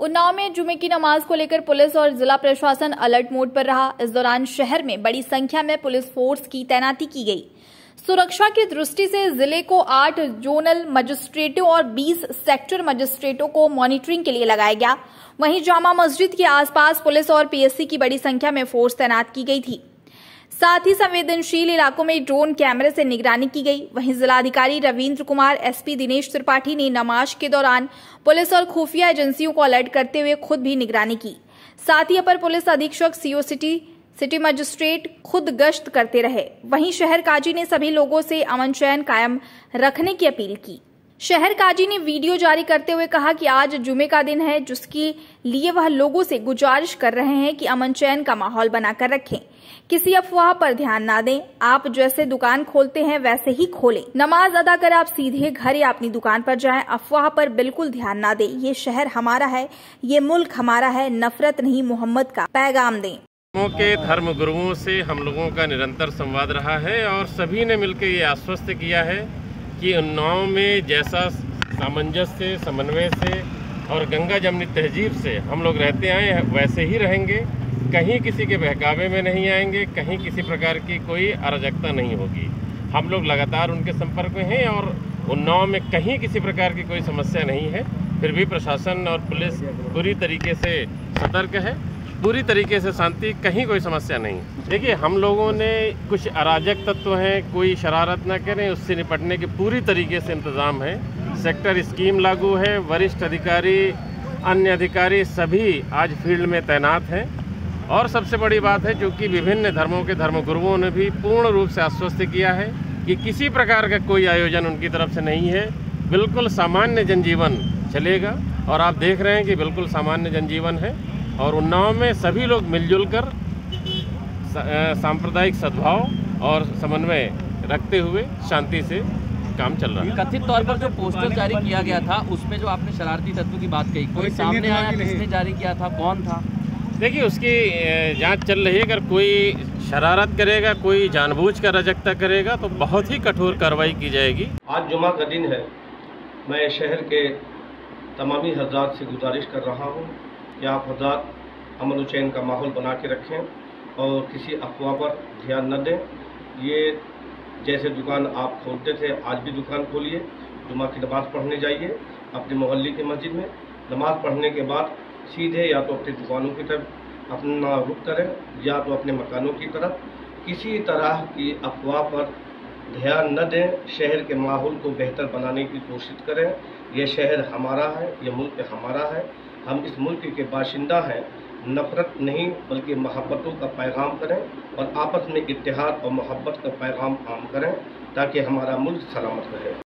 उन्नाव में जुमे की नमाज को लेकर पुलिस और जिला प्रशासन अलर्ट मोड पर रहा। इस दौरान शहर में बड़ी संख्या में पुलिस फोर्स की तैनाती की गई। सुरक्षा की दृष्टि से जिले को 8 जोनल मजिस्ट्रेटों और 20 सेक्टर मजिस्ट्रेटों को मॉनिटरिंग के लिए लगाया गया। वहीं जामा मस्जिद के आसपास पुलिस और पीएससी की बड़ी संख्या में फोर्स तैनात की गई थी। साथ ही संवेदनशील इलाकों में ड्रोन कैमरे से निगरानी की गई। वहीं जिलाधिकारी रविंद्र कुमार, एसपी दिनेश त्रिपाठी ने नमाज के दौरान पुलिस और खुफिया एजेंसियों को अलर्ट करते हुए खुद भी निगरानी की। साथ ही अपर पुलिस अधीक्षक सीओ सिटी मजिस्ट्रेट खुद गश्त करते रहे। वहीं शहर काजी ने सभी लोगों से अमन चैन कायम रखने की अपील की। शहर काजी ने वीडियो जारी करते हुए कहा कि आज जुमे का दिन है, जिसके लिए वह लोगों से गुजारिश कर रहे हैं कि अमन चैन का माहौल बनाकर रखें, किसी अफवाह पर ध्यान ना दें। आप जैसे दुकान खोलते हैं वैसे ही खोलें। नमाज अदा कर आप सीधे घर या अपनी दुकान पर जाएं। अफवाह पर बिल्कुल ध्यान ना दें। ये शहर हमारा है, ये मुल्क हमारा है। नफरत नहीं, मोहम्मद का पैगाम दें। के धर्म गुरुओं से हम लोगों का निरंतर संवाद रहा है और सभी ने मिलकर ये आश्वस्त किया है कि उन्नाव में जैसा सामंजस्य, समन्वय से और गंगा जमनी तहजीब से हम लोग रहते आए हैं वैसे ही रहेंगे। कहीं किसी के बहकावे में नहीं आएंगे, कहीं किसी प्रकार की कोई अराजकता नहीं होगी। हम लोग लगातार उनके संपर्क में हैं और उन्नाव में कहीं किसी प्रकार की कोई समस्या नहीं है। फिर भी प्रशासन और पुलिस पूरी तरीके से सतर्क है, पूरी तरीके से शांति, कहीं कोई समस्या नहीं। देखिए, हम लोगों ने कुछ अराजक तत्व हैं, कोई शरारत ना करें, उससे निपटने के पूरी तरीके से इंतज़ाम है। सेक्टर स्कीम लागू है, वरिष्ठ अधिकारी, अन्य अधिकारी सभी आज फील्ड में तैनात हैं। और सबसे बड़ी बात है, चूँकि विभिन्न धर्मों के धर्मगुरुओं ने भी पूर्ण रूप से आश्वस्त किया है कि किसी प्रकार का कोई आयोजन उनकी तरफ से नहीं है। बिल्कुल सामान्य जनजीवन चलेगा और आप देख रहे हैं कि बिल्कुल सामान्य जनजीवन है और उन्नाव में सभी लोग मिलजुल कर सांप्रदायिक सद्भाव और समन्वय रखते हुए शांति से काम चल रहा है। कथित तौर पर जो पोस्टर जारी किया गया था उसमें जो आपने शरारती तत्व की बात कही, कोई सामने आया किसने जारी किया था, कौन था? देखिए, उसकी जांच चल रही है। अगर कोई शरारत करेगा, कोई जानबूझकर अराजकता करेगा तो बहुत ही कठोर कार्रवाई की जाएगी। आज जुमा का दिन है। मैं शहर के तमामी हज़रात से गुजारिश कर रहा हूँ कि आप हज़रात अमन चैन का माहौल बना के रखें और किसी अफवाह पर ध्यान न दें। ये जैसे दुकान आप खोलते थे, आज भी दुकान खोलिए, जुमा की नमाज़ पढ़ने जाइए अपने मोहल्ले की मस्जिद में। नमाज़ पढ़ने के बाद सीधे या तो अपनी दुकानों की तरफ अपना रुख करें या तो अपने मकानों की तरफ। किसी तरह की अफवाह पर ध्यान न दें। शहर के माहौल को बेहतर बनाने की कोशिश करें। यह शहर हमारा है, यह मुल्क हमारा है, हम इस मुल्क के बाशिंदा हैं। नफरत नहीं बल्कि मोहब्बतों का पैगाम करें और आपस में इत्तेहाद और मोहब्बत का पैगाम आम करें ताकि हमारा मुल्क सलामत रहे।